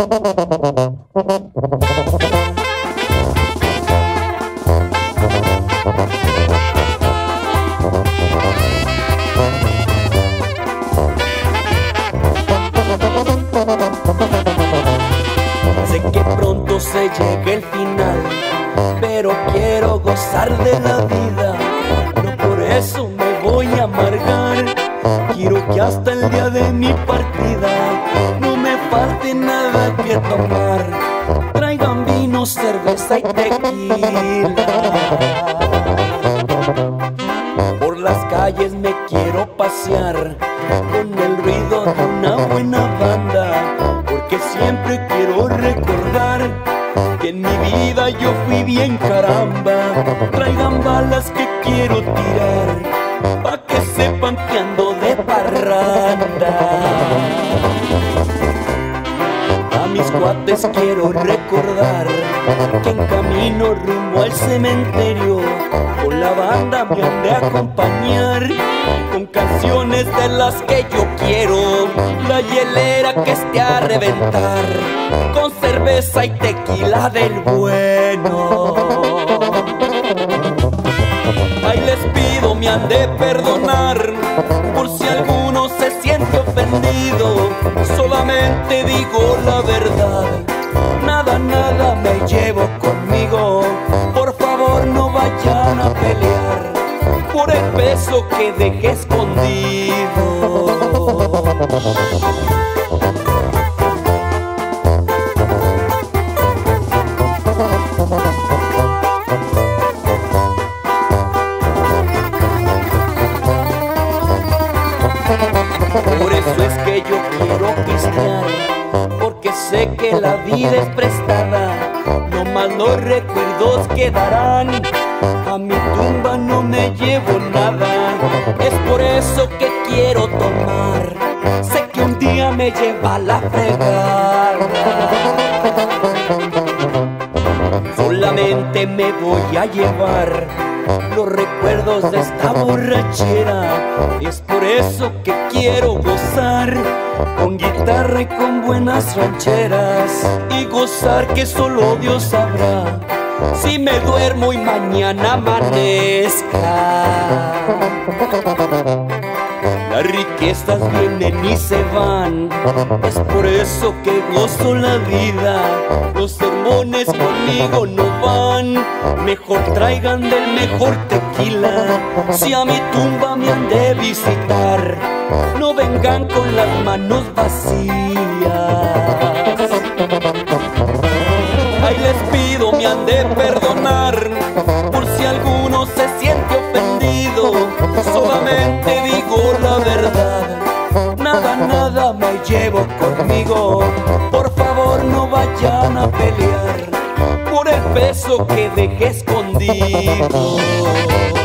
Sé que pronto se llega el final, pero quiero gozar de la vida. No por eso me voy a amargar. Quiero que hasta el día de mi partida no me falte nada que tomar. Traigan vino, cerveza y tequila. Por las calles me quiero pasear con el ruido de una buena banda, porque siempre quiero recordar que en mi vida yo fui bien caramba. Traigan balas que quiero tirar, pa' que sepan que ando de parranda. A mis cuates quiero recordar que en camino rumbo al cementerio con la banda me han de acompañar, con canciones de las que yo quiero, la hielera que esté a reventar, con cerveza y tequila del bueno. Ay, les pido me han de perdonar por si alguno se siente ofendido. Solamente digo la verdad, nada, nada me llevo conmigo. Por favor no vayan a pelear por el peso que dejé escondido. Por eso es que yo quiero pistear, porque sé que la vida es prestada, no más los recuerdos quedarán. A mi tumba no me llevo nada, es por eso que quiero tomar. Sé que un día me lleva la fregada. Solamente me voy a llevar los recuerdos de esta borrachera. Es por eso que quiero gozar con guitarra y con buenas rancheras, y gozar que solo Dios sabrá si me duermo y mañana amanezca. Las riquezas vienen y se van, es por eso que gozo la vida. Los sermones conmigo no van, mejor traigan del mejor tequila. Si a mi tumba me han de visitar, no vengan con las manos vacías. Ay, les pido me han de perdonar por si alguno se siente ofendido. Solamente digo la verdad, nada, nada me llevo conmigo. Por favor no vayan a pelear por el peso que dejé escondido.